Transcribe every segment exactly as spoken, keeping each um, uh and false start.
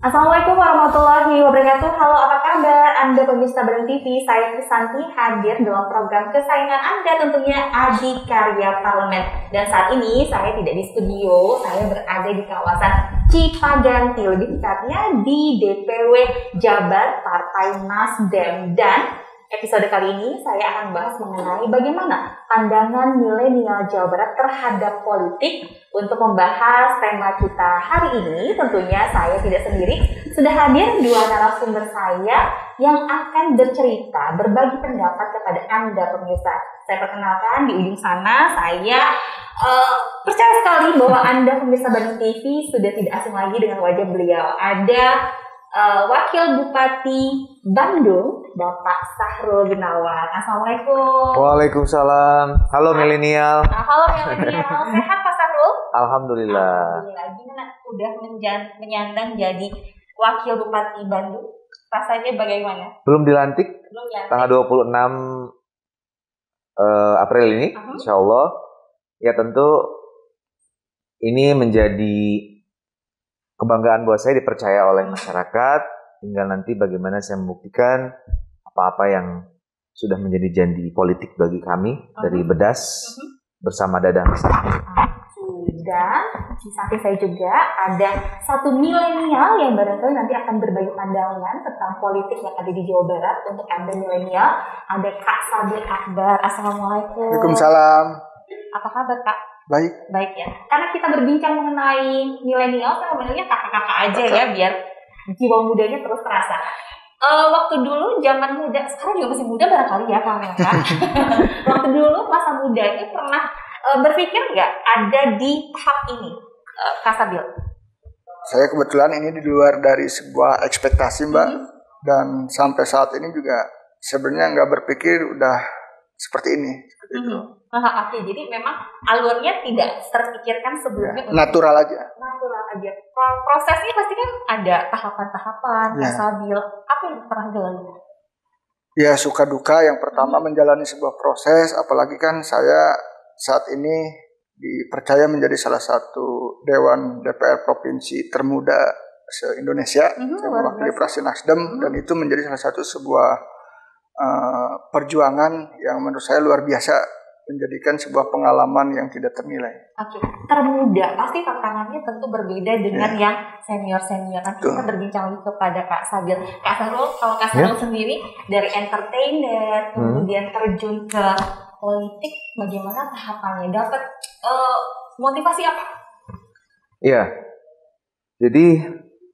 Assalamualaikum warahmatullahi wabarakatuh. Halo, apa kabar Anda pemirsa Bareng T V? Saya Krisanti hadir dalam program kesayangan Anda, tentunya Adikarya Parlemen. Dan saat ini saya tidak di studio, saya berada di kawasan Cipaganti, lebih tepatnya di D P W Jabar Partai Nasdem. Dan episode kali ini saya akan bahas mengenai bagaimana pandangan milenial Jawa Barat terhadap politik. Untuk membahas tema kita hari ini, tentunya saya tidak sendiri, sudah hadir dua narasumber saya yang akan bercerita, berbagi pendapat kepada Anda pemirsa. Saya perkenalkan di ujung sana, saya uh, percaya sekali bahwa Anda pemirsa Bareng T V sudah tidak asing lagi dengan wajah beliau. Ada uh, Wakil Bupati Bandung, Bapak Sahrul Gunawan. Assalamualaikum. Waalaikumsalam. Halo milenial. Nah, halo milenial. Sehat Pak Sahrul? Alhamdulillah. Alhamdulillah. Gimana? Udah menjan- menyandang jadi Wakil Bupati Bandung? Rasanya bagaimana? Belum dilantik. Belum dilantik. Tanggal dua puluh enam uh, April ini, uh-huh. Insya Allah. Ya tentu ini menjadi kebanggaan buat saya, dipercaya oleh masyarakat. Tinggal nanti bagaimana saya membuktikan apa-apa yang sudah menjadi janji politik bagi kami uh-huh. dari Bedas uh-huh. bersama Dadang. Dan di samping saya juga ada satu milenial yang barangkali nanti akan berbagi pandangan tentang politik yang ada di Jawa Barat. Untuk Anda milenial, ada Kak Sabil Akbar. Assalamualaikum. Waalaikumsalam. Apa kabar Kak? Baik. Baik ya. Karena kita berbincang mengenai milenial, saya ngomongnya kakak-kakak aja ya, biar jiwa mudanya terus terasa. Uh, waktu dulu zaman muda, sekarang juga masih muda barangkali ya Kak Melka. Waktu dulu masa mudanya pernah uh, berpikir nggak ada di tahap ini, uh, Kak Sabil? Saya kebetulan ini di luar dari sebuah ekspektasi Mbak, mm-hmm. dan sampai saat ini juga sebenarnya nggak berpikir udah seperti ini. Seperti mm-hmm. itu. Nah, oke, jadi memang alurnya tidak terpikirkan sebelumnya. Ya, natural aja. Natural aja. Prosesnya pasti kan ada tahapan-tahapan, ya. Kak Sabil. Apa yang pernah dilalui? Ya, suka duka. Yang pertama hmm. menjalani sebuah proses, apalagi kan saya saat ini dipercaya menjadi salah satu Dewan D P R Provinsi termuda se-Indonesia. Hmm, saya mewakili fraksi Nasdem, hmm. dan itu menjadi salah satu sebuah uh, perjuangan yang menurut saya luar biasa, menjadikan sebuah pengalaman yang tidak ternilai. Oke, termuda pasti tantangannya tentu berbeda dengan yeah. yang senior-senior. Nanti kita berbincang lagi kepada Kak Sabil. Kak Sahrul, kalau Kak Sahrul yeah. sendiri dari entertainer, kemudian hmm. terjun ke politik, bagaimana tahapannya? Dapat uh, motivasi apa? Iya, jadi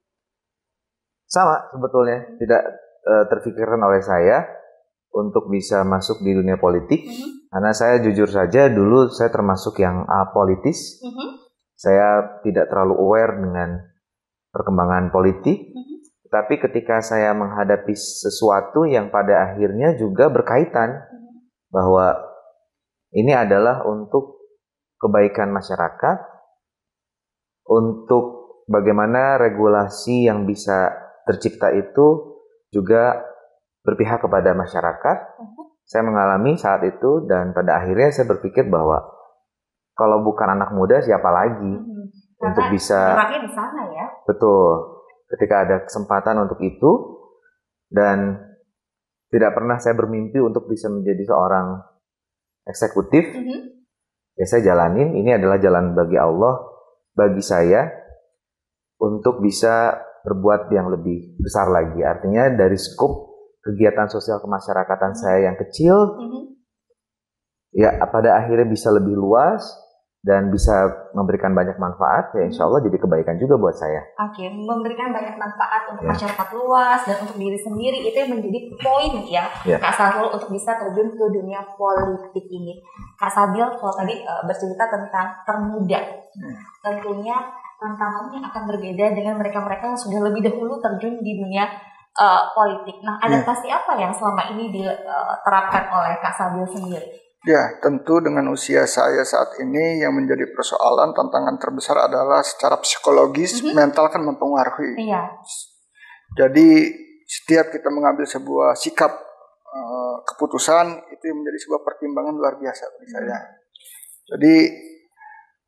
sama sebetulnya, tidak uh, terfikirkan oleh saya untuk bisa masuk di dunia politik. Mm-hmm. Karena saya jujur saja dulu saya termasuk yang apolitis. Mm-hmm. Saya tidak terlalu aware dengan perkembangan politik. Mm-hmm. Tapi ketika saya menghadapi sesuatu yang pada akhirnya juga berkaitan, mm-hmm. bahwa ini adalah untuk kebaikan masyarakat, untuk bagaimana regulasi yang bisa tercipta itu juga berpihak kepada masyarakat. Mm-hmm. Saya mengalami saat itu, dan pada akhirnya saya berpikir bahwa kalau bukan anak muda siapa lagi hmm, untuk bisa di sana ya. Betul. Ketika ada kesempatan untuk itu, dan tidak pernah saya bermimpi untuk bisa menjadi seorang eksekutif, hmm. ya saya jalanin. Ini adalah jalan bagi Allah, bagi saya untuk bisa berbuat yang lebih besar lagi. Artinya dari skop kegiatan sosial kemasyarakatan mm-hmm. saya yang kecil, mm-hmm. ya pada akhirnya bisa lebih luas dan bisa memberikan banyak manfaat, ya insya Allah jadi kebaikan juga buat saya. Oke, okay. memberikan banyak manfaat untuk yeah. masyarakat luas dan untuk diri sendiri, itu yang menjadi poin ya, yeah. Kak Sahrul, untuk bisa terjun ke dunia politik ini. Kak Sabil, kalau tadi uh, bercerita tentang termuda, hmm. tentunya tantangannya akan berbeda dengan mereka-mereka yang sudah lebih dahulu terjun di dunia Uh, politik. Nah, adaptasi ya. apa yang selama ini diterapkan oleh Kak Sabil sendiri? Ya, tentu dengan usia saya saat ini yang menjadi persoalan, tantangan terbesar adalah secara psikologis, mm-hmm. mental kan mempengaruhi. Iya. Jadi setiap kita mengambil sebuah sikap uh, keputusan, itu menjadi sebuah pertimbangan luar biasa bagi saya. Jadi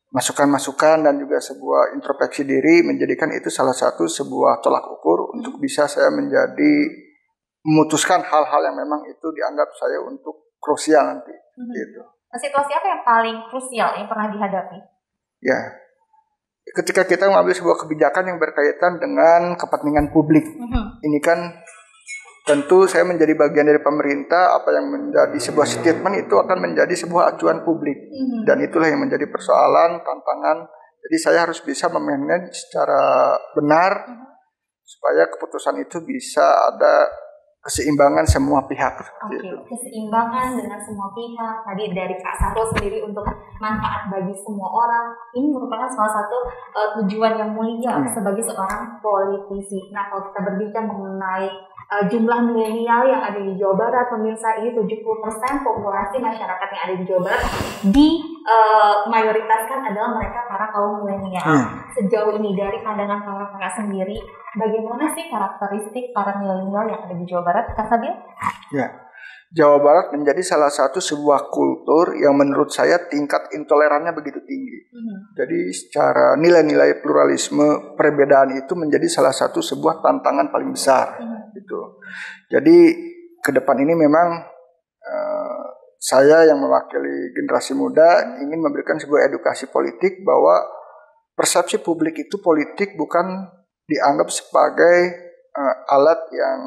masukan-masukan dan juga sebuah introspeksi diri, menjadikan itu salah satu sebuah tolak ukur untuk bisa saya menjadi memutuskan hal-hal yang memang itu dianggap saya untuk krusial nanti. Hmm. Gitu. Situasi apa yang paling krusial yang pernah dihadapi? Ya, ketika kita mengambil sebuah kebijakan yang berkaitan dengan kepentingan publik, hmm. ini kan tentu saya menjadi bagian dari pemerintah, apa yang menjadi sebuah statement itu akan menjadi sebuah acuan publik. Mm-hmm. Dan itulah yang menjadi persoalan, tantangan. Jadi saya harus bisa memanage secara benar, mm-hmm. supaya keputusan itu bisa ada keseimbangan semua pihak. Oke, okay. Keseimbangan dengan semua pihak. Tadi dari Kak Sahrul sendiri untuk manfaat bagi semua orang. Ini merupakan salah satu uh, tujuan yang mulia mm. sebagai seorang politisi. Nah, kalau kita berbincang mengenai Uh, jumlah milenial yang ada di Jawa Barat, pemirsa, ini tujuh puluh persen populasi masyarakat yang ada di Jawa Barat di uh, mayoritaskan adalah mereka para kaum milenial. Hmm. Sejauh ini dari pandangan kakak-kakak sendiri, bagaimana sih karakteristik para milenial yang ada di Jawa Barat, Kak Sabil? Ya, Jawa Barat menjadi salah satu sebuah kultur yang menurut saya tingkat intolerannya begitu tinggi. Hmm. Jadi secara nilai-nilai pluralisme, perbedaan itu menjadi salah satu sebuah tantangan paling besar. Hmm. Gitu. Jadi ke depan ini memang uh, saya yang mewakili generasi muda ingin memberikan sebuah edukasi politik bahwa persepsi publik itu politik bukan dianggap sebagai uh, alat yang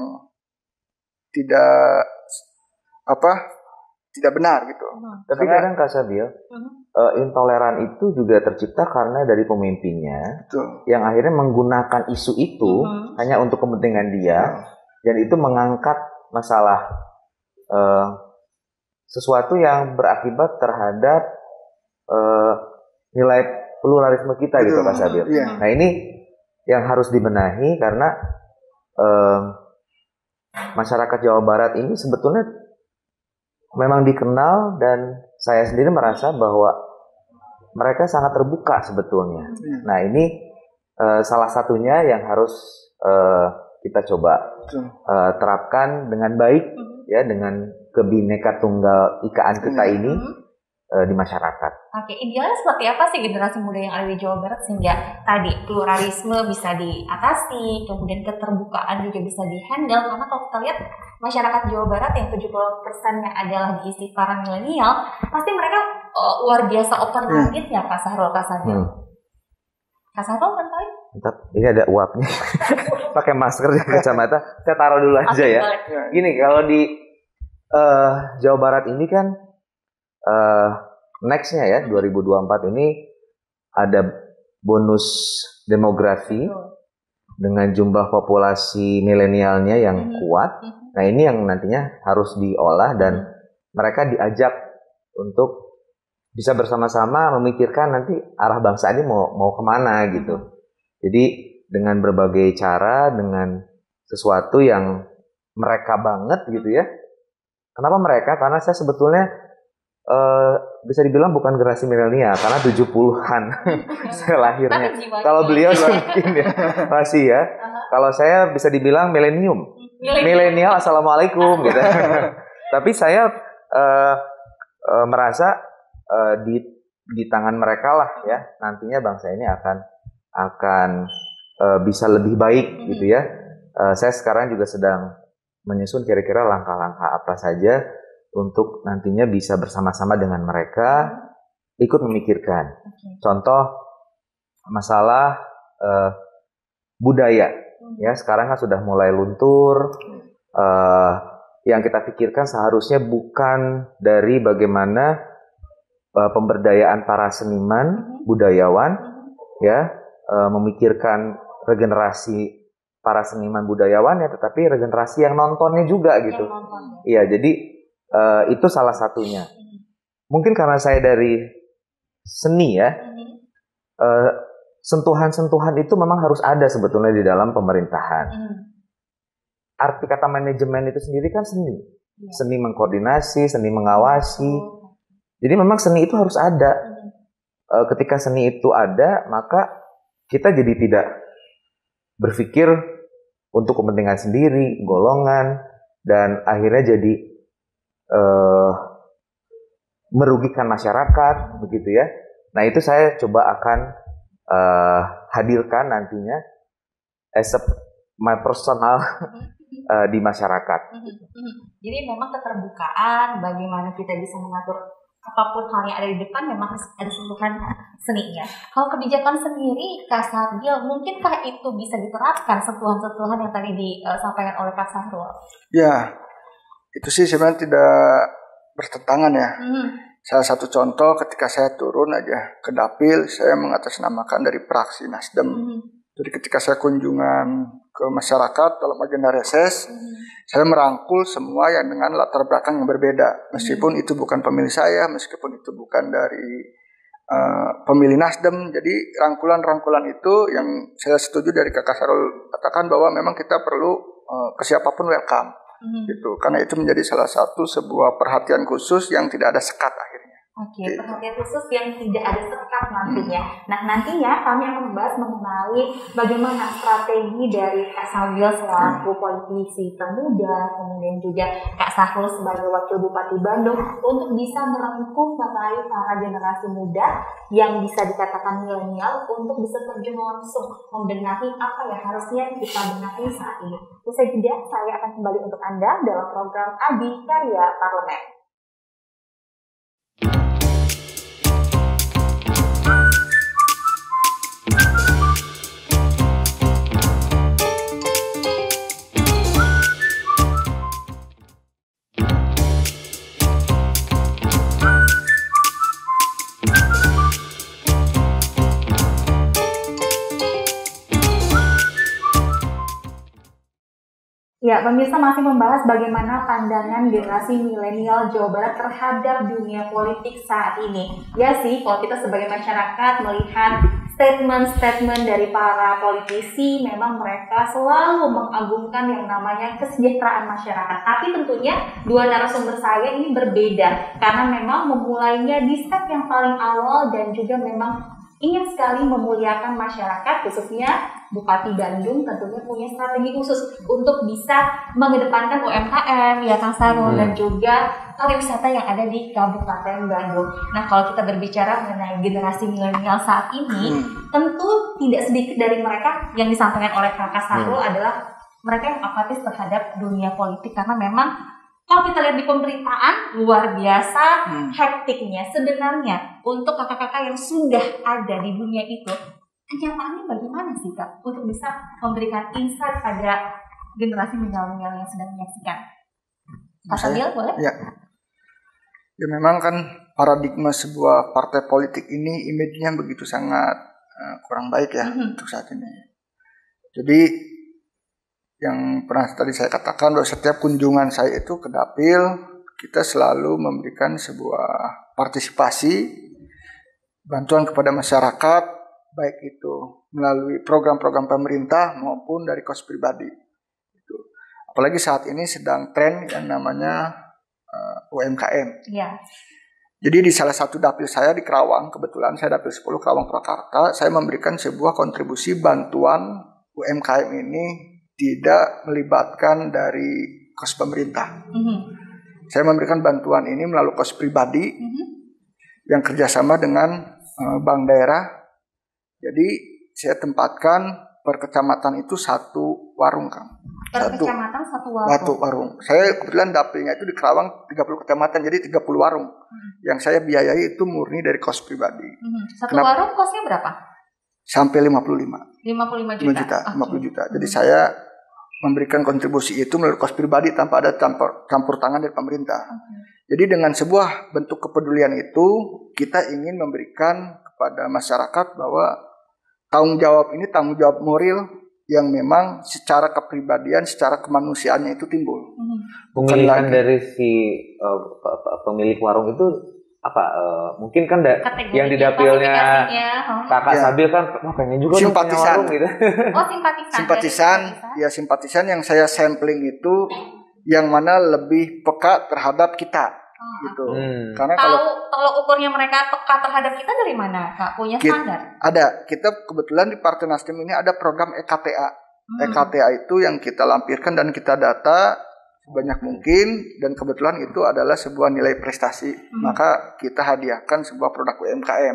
tidak apa tidak benar gitu. Hmm. Tapi kadang Kak Sabil, hmm. uh, intoleran itu juga tercipta karena dari pemimpinnya, betul, yang akhirnya menggunakan isu itu hmm. hanya untuk kepentingan dia, hmm. dan itu mengangkat masalah uh, sesuatu yang berakibat terhadap uh, nilai pluralisme kita, betul, gitu Kak Sabil. Yeah. Nah ini yang harus dibenahi karena uh, masyarakat Jawa Barat ini sebetulnya memang dikenal dan saya sendiri merasa bahwa mereka sangat terbuka sebetulnya. Hmm. Nah ini uh, salah satunya yang harus uh, kita coba uh, terapkan dengan baik, hmm. ya, dengan kebineka tunggal ikaan kita hmm. ini uh, di masyarakat. Oke, idealnya seperti apa sih generasi muda yang ada di Jawa Barat sehingga tadi pluralisme bisa diatasi, kemudian keterbukaan juga bisa dihandle, karena kalau kita lihat masyarakat Jawa Barat yang tujuh puluh persennya adalah diisi para milenial, pasti mereka uh, luar biasa open-minded ya, Kak Sahrul, Kak Sahrul. Hmm. Kak Sahrul kan kali? Bentar, ini ada uapnya. Pakai masker dan kacamata. Saya taruh dulu aja ya. Gini, kalau di uh, Jawa Barat ini kan uh, next-nya ya, dua ribu dua puluh empat ini ada bonus demografi dengan jumlah populasi milenialnya yang hmm. kuat. Nah ini yang nantinya harus diolah dan mereka diajak untuk bisa bersama-sama memikirkan nanti arah bangsa ini mau mau kemana gitu. Jadi dengan berbagai cara, dengan sesuatu yang mereka banget gitu ya. Kenapa mereka? Karena saya sebetulnya uh, bisa dibilang bukan generasi milenial karena tujuh puluhan saya lahirnya. Kalau beliau mungkin ya masih ya. Kalau saya bisa dibilang milenium. Milenial, assalamualaikum gitu. Tapi saya uh, uh, merasa uh, di di tangan mereka lah ya nantinya bangsa ini akan akan uh, bisa lebih baik gitu ya. Uh, saya sekarang juga sedang menyusun kira-kira langkah-langkah apa saja untuk nantinya bisa bersama-sama dengan mereka ikut memikirkan. Contoh masalah uh, budaya. Ya, sekarang kan sudah mulai luntur. Uh, yang kita pikirkan seharusnya bukan dari bagaimana uh, pemberdayaan para seniman, budayawan, ya, uh, memikirkan regenerasi para seniman budayawan ya, tetapi regenerasi yang nontonnya juga gitu. Iya, jadi uh, itu salah satunya. Mungkin karena saya dari seni ya. Uh, sentuhan-sentuhan itu memang harus ada sebetulnya di dalam pemerintahan. Hmm. Arti kata manajemen itu sendiri kan seni. Ya. Seni mengkoordinasi, seni mengawasi. Oh. Jadi memang seni itu harus ada. Hmm. E, ketika seni itu ada, maka kita jadi tidak berpikir untuk kepentingan sendiri, golongan, dan akhirnya jadi e, merugikan masyarakat, begitu ya. Nah itu saya coba akan uh, hadirkan nantinya as a, my personal uh, di masyarakat. Jadi memang keterbukaan bagaimana kita bisa mengatur apapun hal yang ada di depan memang ada sentuhan seninya. Kalau kebijakan sendiri, Kak Sahrul, mungkinkah itu bisa diterapkan sentuhan-sentuhan yang tadi disampaikan oleh Kak Sahrul? Ya, itu sih sebenarnya tidak bertentangan ya. Hmm. Salah satu contoh ketika saya turun aja ke dapil, saya mengatasnamakan dari praksi Nasdem. Hmm. Jadi ketika saya kunjungan ke masyarakat dalam agenda reses, hmm. saya merangkul semua yang dengan latar belakang yang berbeda. Meskipun hmm. itu bukan pemilih saya, meskipun itu bukan dari uh, pemilih Nasdem. Jadi rangkulan-rangkulan itu yang saya setuju dari Kakak Sahrul katakan bahwa memang kita perlu uh, ke siapapun welcome. Hmm. Gitu. Karena itu menjadi salah satu sebuah perhatian khusus yang tidak ada sekat akhirnya. Oke, okay, perhatian khusus yang tidak ada sekat nantinya. Hmm. Nah, nantinya kami akan membahas mengenai bagaimana strategi dari Kak Sahrul selaku hmm. politisi termuda, kemudian juga Kak Sahrul sebagai Wakil Bupati Bandung untuk bisa merangkum mengenai para generasi muda yang bisa dikatakan milenial untuk bisa terjun langsung membenahi apa yang harusnya kita benahi saat ini. Usai jeda, saya akan kembali untuk Anda dalam program Adi Karya Parlemen. Ya, pemirsa masih membahas bagaimana pandangan generasi milenial Jawa Barat terhadap dunia politik saat ini. Ya sih, kalau kita sebagai masyarakat melihat statement-statement dari para politisi, memang mereka selalu mengagungkan yang namanya kesejahteraan masyarakat. Tapi tentunya dua narasumber saya ini berbeda, karena memang memulainya di step yang paling awal dan juga memang ingin sekali memuliakan masyarakat, khususnya Bupati Bandung tentunya punya strategi khusus untuk bisa mengedepankan U M K M, ya Kang Sahrul, hmm. dan juga pariwisata yang ada di Kabupaten Bandung. Nah, kalau kita berbicara mengenai generasi milenial saat ini, hmm. tentu tidak sedikit dari mereka yang disampaikan oleh Kak Sahrul hmm. adalah mereka yang apatis terhadap dunia politik, karena memang kalau kita lihat di pemberitaan luar biasa hmm. hektiknya sebenarnya untuk kakak-kakak yang sudah ada di dunia itu. Kenyataannya bagaimana sih Kak untuk bisa memberikan insight pada generasi milenial yang sedang menyaksikan? Kak Sahrul boleh? Ya. Ya memang kan paradigma sebuah partai politik ini image-nya begitu sangat uh, kurang baik ya mm-hmm. untuk saat ini. Jadi yang pernah tadi saya katakan bahwa setiap kunjungan saya itu ke dapil kita selalu memberikan sebuah partisipasi bantuan kepada masyarakat, baik itu melalui program-program pemerintah maupun dari kos pribadi. Itu. Apalagi saat ini sedang tren yang namanya uh, U M K M. Ya. Jadi di salah satu dapil saya di Kerawang, kebetulan saya dapil sepuluh Kerawang Purwakarta, saya memberikan sebuah kontribusi bantuan U M K M ini tidak melibatkan dari kos pemerintah. Mm-hmm. Saya memberikan bantuan ini melalui kos pribadi mm-hmm. yang kerjasama dengan uh, bank daerah. Jadi saya tempatkan per kecamatan itu satu warung, Kang. Per satu, kecamatan satu warung? Satu warung. Saya kebetulan dapilnya itu di Kerawang tiga puluh kecamatan, jadi tiga puluh warung. Hmm. Yang saya biayai itu murni dari kos pribadi. Hmm. Satu Kenapa? Warung kosnya berapa? Sampai lima puluh lima. lima puluh lima juta? lima juta, okay. lima puluh juta. Jadi hmm. saya memberikan kontribusi itu melalui kos pribadi tanpa ada campur, campur tangan dari pemerintah. Okay. Jadi dengan sebuah bentuk kepedulian itu, kita ingin memberikan kepada masyarakat bahwa tanggung jawab ini tanggung jawab moral yang memang secara kepribadian, secara kemanusiaannya itu timbul. Hmm. Pemilihan dari si uh, pemilik warung itu apa? Uh, mungkin kan da- yang di dapilnya Kakak ya. Sabil kan, oh, pengen juga simpatisan. Punya warung gitu. Oh simpatisan. Simpatisan, ya simpatisan yang saya sampling itu yang mana lebih peka terhadap kita. Gitu. Hmm. Karena tahu kalau kalau ukurnya mereka peka terhadap kita dari mana Kak? Punya standar? Kita, ada. Kita kebetulan di Partai Nasdem ini ada program E K T A. Hmm. E K T A itu yang kita lampirkan dan kita data sebanyak mungkin dan kebetulan itu adalah sebuah nilai prestasi. Hmm. Maka kita hadiahkan sebuah produk U M K M.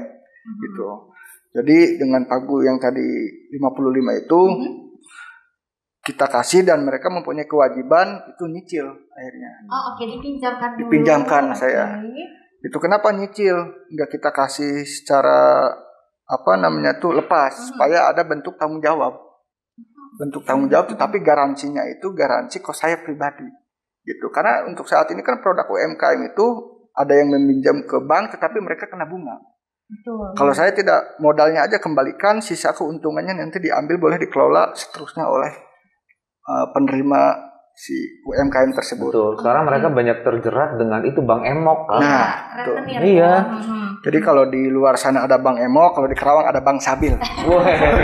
mm-hmm. gitu. Jadi dengan pagu yang tadi lima puluh lima itu mm-hmm. kita kasih dan mereka mempunyai kewajiban itu nyicil akhirnya. Oh oke, okay. dipinjamkan dulu. Dipinjamkan okay. saya. Itu kenapa nyicil? Enggak kita kasih secara apa namanya tuh lepas mm-hmm. supaya ada bentuk tanggung jawab. Bentuk tanggung jawab mm-hmm. tetapi garansinya itu garansi kok saya pribadi. Gitu. Karena untuk saat ini kan produk U M K M itu ada yang meminjam ke bank tetapi mereka kena bunga. Betul. Kalau saya tidak, modalnya aja kembalikan, sisa keuntungannya nanti diambil boleh dikelola seterusnya oleh uh, penerima si U M K M tersebut. Betul. Sekarang hmm. mereka banyak terjerat dengan itu Bank Emok kan? Nah, betul. Iya. Hmm. Jadi kalau di luar sana ada Bank Emok, kalau di Kerawang ada Bank Sabil. Wah.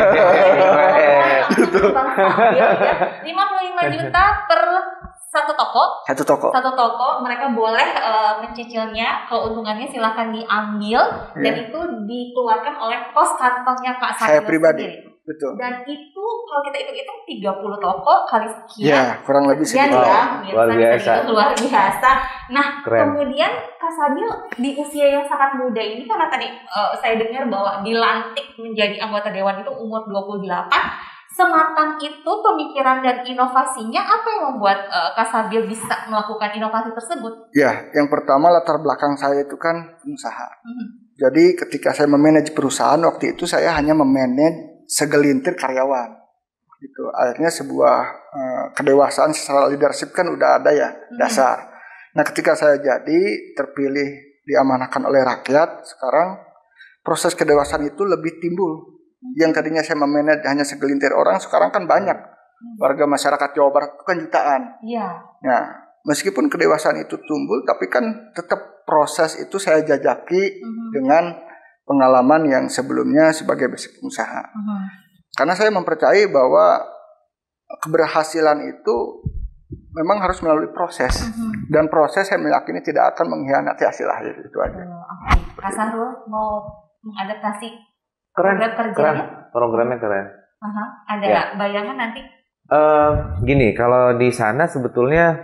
Gitu. Bank Sabil ya. lima puluh lima juta per satu toko, satu toko, satu toko, mereka boleh uh, mencicilnya, keuntungannya silahkan diambil yeah. dan itu dikeluarkan oleh pos kantongnya Pak Sabil saya pribadi, sendiri. Betul. Dan itu kalau kita hitung-hitung tiga puluh toko kali sekian, yeah, kurang lebih sekian ya, wow, luar biasa, itu luar biasa. Nah, keren. kemudian Kak Sabil di usia yang sangat muda ini, karena tadi uh, saya dengar bahwa dilantik menjadi anggota dewan itu umur dua puluh delapan. Sematang itu pemikiran dan inovasinya, apa yang membuat uh, Kak Sabil bisa melakukan inovasi tersebut? Ya, yang pertama latar belakang saya itu kan pengusaha. Mm-hmm. Jadi ketika saya memanage perusahaan waktu itu saya hanya memanage segelintir karyawan. Gitu. Akhirnya sebuah uh, kedewasaan secara leadership kan udah ada ya mm-hmm. dasar. Nah, ketika saya jadi terpilih diamanahkan oleh rakyat, sekarang proses kedewasaan itu lebih timbul. Yang tadinya saya memanage hanya segelintir orang, sekarang kan banyak warga masyarakat Jawa Barat itu kan jutaan. Iya. Nah, meskipun kedewasaan itu tumbuh, tapi kan tetap proses itu saya jajaki uh-huh. dengan pengalaman yang sebelumnya sebagai basic pengusaha. Uh-huh. Karena saya mempercayai bahwa keberhasilan itu memang harus melalui proses. Uh-huh. Dan proses saya meyakini tidak akan mengkhianati hasil akhir itu aja. Uh, Oke, okay. Kak Sahrul mau mengadaptasi keren, program kerjanya? Keren. Programnya keren. Uh-huh. Ada ya. bayangan nanti? Uh, gini, kalau di sana sebetulnya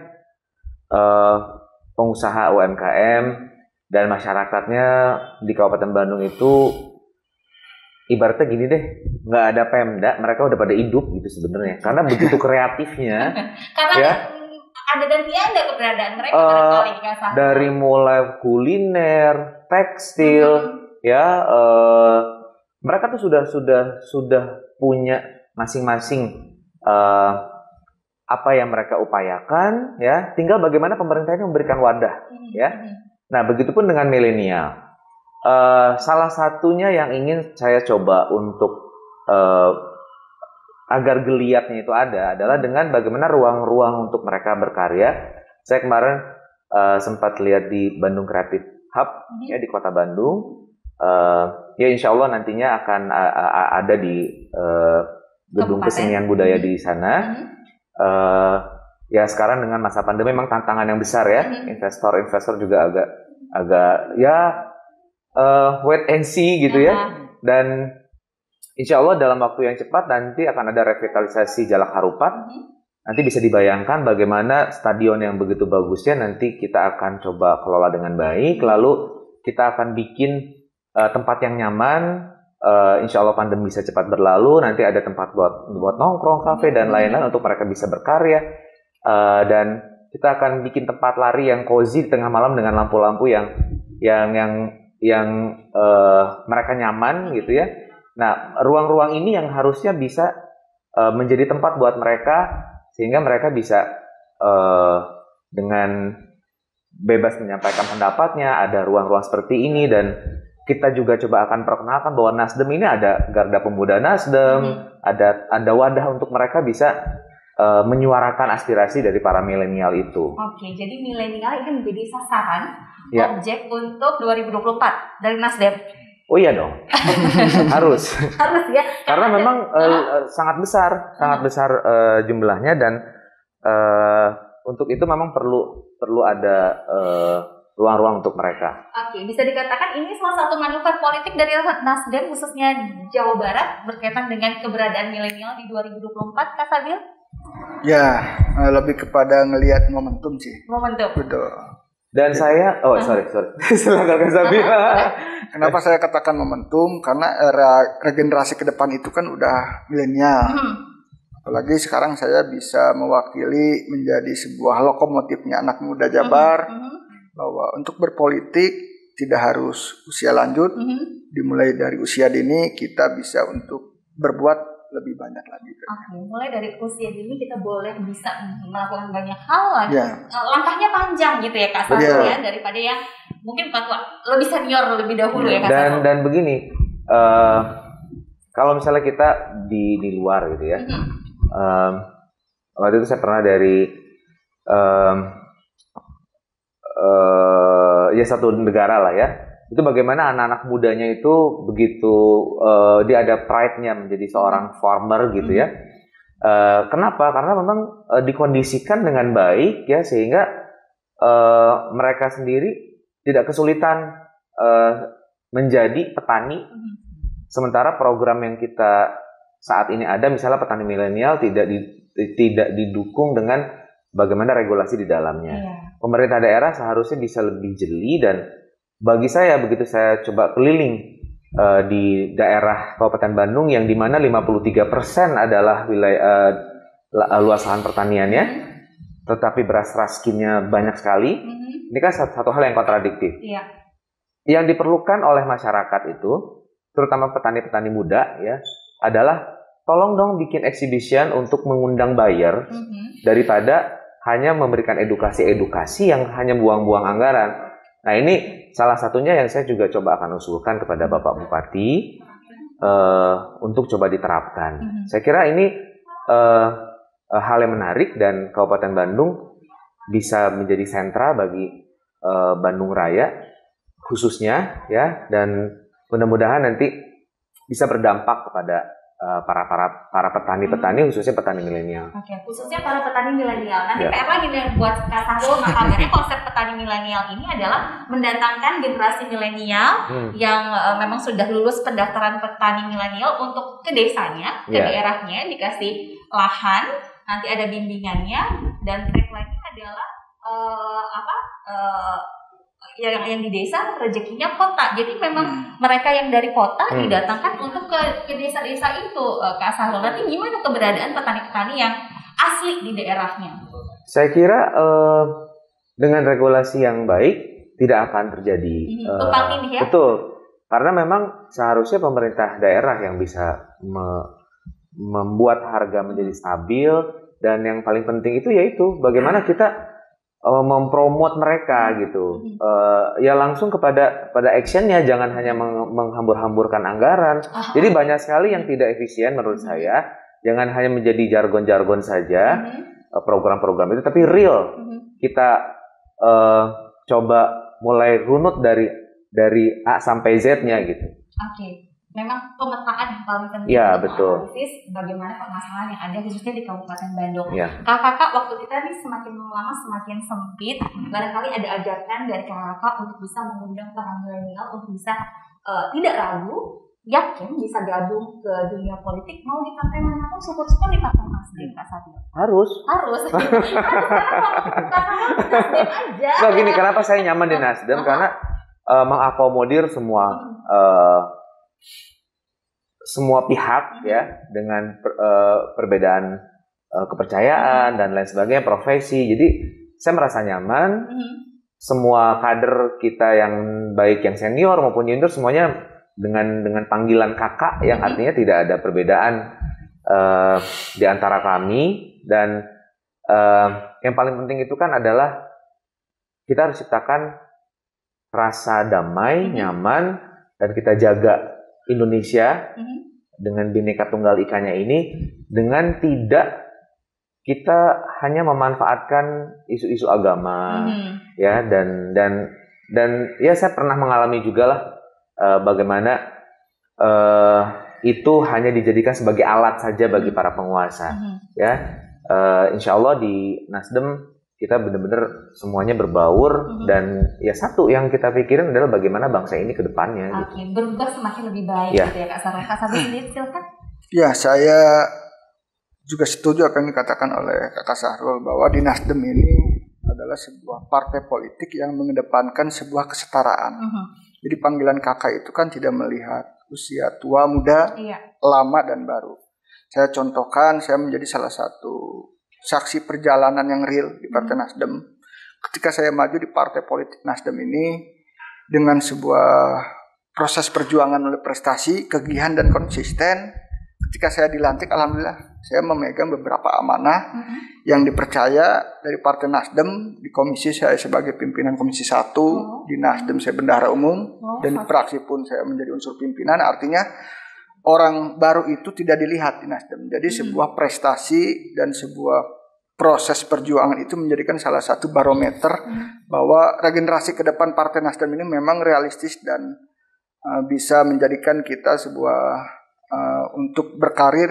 uh, pengusaha U M K M dan masyarakatnya di Kabupaten Bandung itu ibaratnya gini deh, nggak ada Pemda, mereka udah pada hidup gitu sebenarnya. Karena begitu kreatifnya. Karena ya, ada dan tiada keberadaan mereka uh, barangkali dari mulai kuliner, tekstil, hmm. ya. Uh, Mereka tuh sudah sudah sudah punya masing-masing uh, apa yang mereka upayakan, ya. Tinggal bagaimana pemerintah ini memberikan wadah, mm-hmm. ya. Nah, begitupun dengan milenial. Uh, salah satunya yang ingin saya coba untuk uh, agar geliatnya itu ada adalah dengan bagaimana ruang-ruang untuk mereka berkarya. Saya kemarin uh, sempat lihat di Bandung Creative Hub, mm-hmm. ya, di Kota Bandung. Uh, ya insya Allah nantinya akan uh, uh, ada di uh, gedung kesenian budaya di sana. Mm-hmm. Uh, ya sekarang dengan masa pandemi memang tantangan yang besar ya. Mm-hmm. Investor-investor juga agak agak ya uh, wait and see gitu uh-huh. ya. Dan insya Allah dalam waktu yang cepat nanti akan ada revitalisasi Jalak Harupat. Mm-hmm. Nanti bisa dibayangkan bagaimana stadion yang begitu bagusnya nanti kita akan coba kelola dengan baik. Lalu kita akan bikin Uh, tempat yang nyaman, uh, insya Allah pandemi bisa cepat berlalu, nanti ada tempat buat buat nongkrong, kafe dan lain-lain untuk mereka bisa berkarya, uh, dan kita akan bikin tempat lari yang cozy di tengah malam dengan lampu-lampu yang yang yang yang uh, mereka nyaman gitu ya. Nah, ruang-ruang ini yang harusnya bisa uh, menjadi tempat buat mereka sehingga mereka bisa uh, dengan bebas menyampaikan pendapatnya, ada ruang-ruang seperti ini. Dan kita juga coba akan perkenalkan bahwa Nasdem ini ada Garda Pemuda Nasdem, hmm. ada ada wadah untuk mereka bisa uh, menyuarakan aspirasi dari para milenial itu. Oke, jadi milenial ini menjadi sasaran ya. Objek untuk dua ribu dua puluh empat dari Nasdem. Oh iya dong, harus. Harus ya. Karena memang uh, sangat besar, sangat hmm. besar uh, jumlahnya, dan uh, untuk itu memang perlu perlu ada uh, ruang-ruang untuk mereka. Oke, bisa dikatakan ini salah satu manuver politik dari Nasdem khususnya Jawa Barat berkaitan dengan keberadaan milenial di dua ribu dua puluh empat, Kak Sabil? Ya, lebih kepada ngelihat momentum sih. Momentum. Betul. Dan saya, oh sorry, sorry. Silakan Kak Sabila. Kenapa saya katakan momentum? Karena era regenerasi ke depan itu kan udah milenial. Hmm. Apalagi sekarang saya bisa mewakili menjadi sebuah lokomotifnya anak muda Jabar. Hmm. Bahwa untuk berpolitik tidak harus usia lanjut. Hmm. Dimulai dari usia dini kita bisa untuk berbuat lebih banyak lagi. Oke, okay. Mulai dari usia dini kita boleh bisa melakukan banyak hal lagi. Yeah. Langkahnya panjang gitu ya Kak Sarul yeah. ya, daripada yang mungkin lebih senior lebih dahulu yeah. ya Kak Dan Sarul. Dan begini, uh, kalau misalnya kita di di luar gitu ya, mm-hmm. um, waktu itu saya pernah dari um, uh, ya satu negara lah ya. Itu bagaimana anak-anak mudanya itu begitu uh, dia ada pride-nya menjadi seorang farmer gitu ya. Uh, kenapa? Karena memang uh, dikondisikan dengan baik ya sehingga uh, mereka sendiri tidak kesulitan uh, menjadi petani. Sementara program yang kita saat ini ada misalnya petani milenial tidak di, tidak didukung dengan bagaimana regulasi di dalamnya. Iya. Pemerintah daerah seharusnya bisa lebih jeli dan bagi saya begitu saya coba keliling uh, di daerah Kabupaten Bandung yang di mana lima puluh tiga persen adalah wilayah uh, luas lahan pertaniannya, mm-hmm. tetapi beras raskinnya banyak sekali. Mm-hmm. Ini kan satu, satu hal yang kontradiktif. Yeah. Yang diperlukan oleh masyarakat itu, terutama petani-petani muda ya, adalah tolong dong bikin exhibition untuk mengundang buyer mm-hmm. daripada hanya memberikan edukasi-edukasi yang hanya buang-buang anggaran. Nah ini salah satunya yang saya juga coba akan usulkan kepada Bapak Bupati uh, untuk coba diterapkan. Mm-hmm. Saya kira ini uh, uh, hal yang menarik dan Kabupaten Bandung bisa menjadi sentra bagi uh, Bandung Raya khususnya ya, dan mudah-mudahan nanti bisa berdampak kepada uh, para para para petani-petani, hmm. khususnya petani milenial. Oke, okay. Khususnya para petani milenial. Nanti yeah. P R lagi nih buat Kak Sarul. Nah, kabarnya konsep petani milenial ini adalah mendatangkan generasi milenial hmm. yang uh, memang sudah lulus pendaftaran petani milenial untuk ke desanya, ke yeah. daerahnya, dikasih lahan, nanti ada bimbingannya, dan track lagi adalah uh, apa? Uh, yang yang di desa rezekinya kota. Jadi memang hmm. mereka yang dari kota hmm. didatangkan untuk ke ke desa-desa itu. Kak Sarul, nanti gimana keberadaan petani-petani yang asli di daerahnya? Saya kira uh, dengan regulasi yang baik tidak akan terjadi. Hmm. Uh, ini ya. Betul. Karena memang seharusnya pemerintah daerah yang bisa me, membuat harga menjadi stabil, dan yang paling penting itu yaitu bagaimana kita Uh, mempromot mereka gitu, uh, ya langsung kepada pada actionnya, jangan hanya meng, menghambur-hamburkan anggaran. Uh-huh. Jadi banyak sekali yang tidak efisien menurut uh-huh. saya. Jangan hanya menjadi jargon-jargon saja uh-huh. uh, program-program itu, tapi real. Uh-huh. Kita uh, coba mulai runut dari dari A sampai Z-nya gitu. Oke. Okay. Memang pemetaan yang paling penting ya, untuk betul. analisis bagaimana permasalahan yang ada khususnya di Kabupaten Bandung. Ya. Kakak-kakak, waktu kita nih semakin lama semakin sempit. Barangkali ada ajakan dari kakak untuk bisa mengundang para milenial untuk bisa uh, tidak ragu, yakin bisa gabung ke dunia politik, mau di partai manapun, syukur-syukur di partai Nasdem, Kak Satyo. Harus. Harus. Nasdem aja. Nah, gini, kenapa saya nyaman di Nasdem? Karena uh, mengakomodir semua. Uh, semua pihak ya, dengan per, uh, perbedaan uh, kepercayaan dan lain sebagainya, profesi. Jadi saya merasa nyaman. Mm-hmm. Semua kader kita yang baik yang senior maupun junior semuanya dengan dengan panggilan kakak yang mm-hmm. artinya tidak ada perbedaan uh, di antara kami. Dan uh, yang paling penting itu kan adalah kita harus ciptakan rasa damai, mm-hmm. nyaman, dan kita jaga Indonesia mm-hmm. dengan Bhinneka Tunggal Ika-nya ini dengan tidak kita hanya memanfaatkan isu-isu agama mm-hmm. ya, dan dan dan ya saya pernah mengalami juga lah uh, bagaimana uh, itu hanya dijadikan sebagai alat saja bagi para penguasa mm-hmm. ya. Uh, insya Allah di Nasdem kita benar-benar semuanya berbaur, mm-hmm. dan ya satu yang kita pikirin adalah bagaimana bangsa ini ke depannya. Oke, okay. Gitu. Berubah semakin lebih baik ya. Gitu ya Kak Sarul. Kak Sarul sendiri silakan. Ya, saya juga setuju apa yang dikatakan oleh Kak Sarul bahwa di Nasdem ini adalah sebuah partai politik yang mengedepankan sebuah kesetaraan. Uh-huh. Jadi panggilan kakak itu kan tidak melihat usia tua, muda, iya. lama dan baru. Saya contohkan, saya menjadi salah satu saksi perjalanan yang real di Partai uh-huh. Nasdem. Ketika saya maju di partai politik Nasdem ini dengan sebuah proses perjuangan oleh prestasi, kegigihan dan konsisten. Ketika saya dilantik, alhamdulillah saya memegang beberapa amanah uh-huh. yang dipercaya dari Partai Nasdem. Di komisi saya sebagai pimpinan komisi satu, uh-huh. di Nasdem saya bendahara umum, uh-huh. dan di fraksi pun saya menjadi unsur pimpinan. Artinya orang baru itu tidak dilihat di Nasdem. Jadi uh-huh. sebuah prestasi dan sebuah proses perjuangan itu menjadikan salah satu barometer uh-huh. bahwa regenerasi ke depan Partai Nasdem ini memang realistis dan uh, bisa menjadikan kita sebuah Uh, untuk berkarir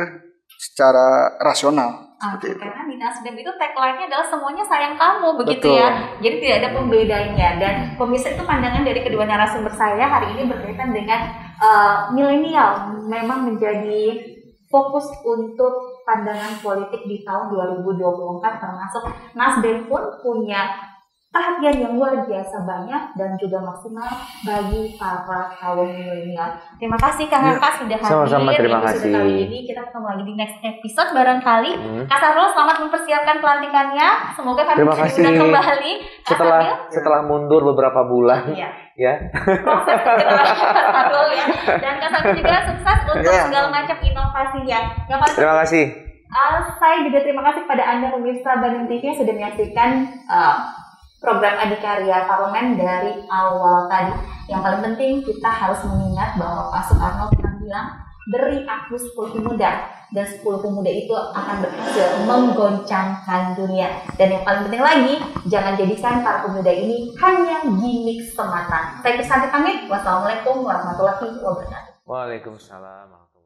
secara rasional. Ah, karena di Nasdem itu tagline-nya adalah semuanya sayang kamu, begitu Betul. ya. Jadi tidak ada pembedanya. Dan pemirsa itu pandangan dari kedua narasumber saya hari ini berkaitan dengan uh, milenial memang menjadi fokus untuk pandangan politik di tahun dua ribu dua puluh empat, termasuk Nasdem pun punya perhatian yang luar biasa banyak dan juga maksimal bagi para kaum milenial. Terima kasih Kang Angka ya, sudah hadir. Sama-sama, terima kasih. Kali ini kita ketemu lagi di next episode barangkali. Hmm. Kak Sarul, selamat mempersiapkan pelantikannya. Semoga kami bisa diundang kembali. Kak setelah Sarul, setelah mundur beberapa bulan. Iya. Ya. Proses Kak Sarul ya. Dan Kak Sarul juga sukses untuk ya. segala macam inovasinya. Yang paling terima kasih. Uh, saya juga terima kasih kepada Anda pemirsa Bandung T V yang sudah menyaksikan uh, program Adikarya Parlemen dari awal tadi. Yang paling penting kita harus mengingat bahwa Pak Soekarno pernah bilang, beri aku sepuluh pemuda, dan sepuluh pemuda itu akan berhasil menggoncangkan dunia. Dan yang paling penting lagi, jangan jadikan para pemuda ini hanya gimmick semata. Saya Krisanti pamit. Wassalamualaikum warahmatullahi wabarakatuh. Waalaikumsalam.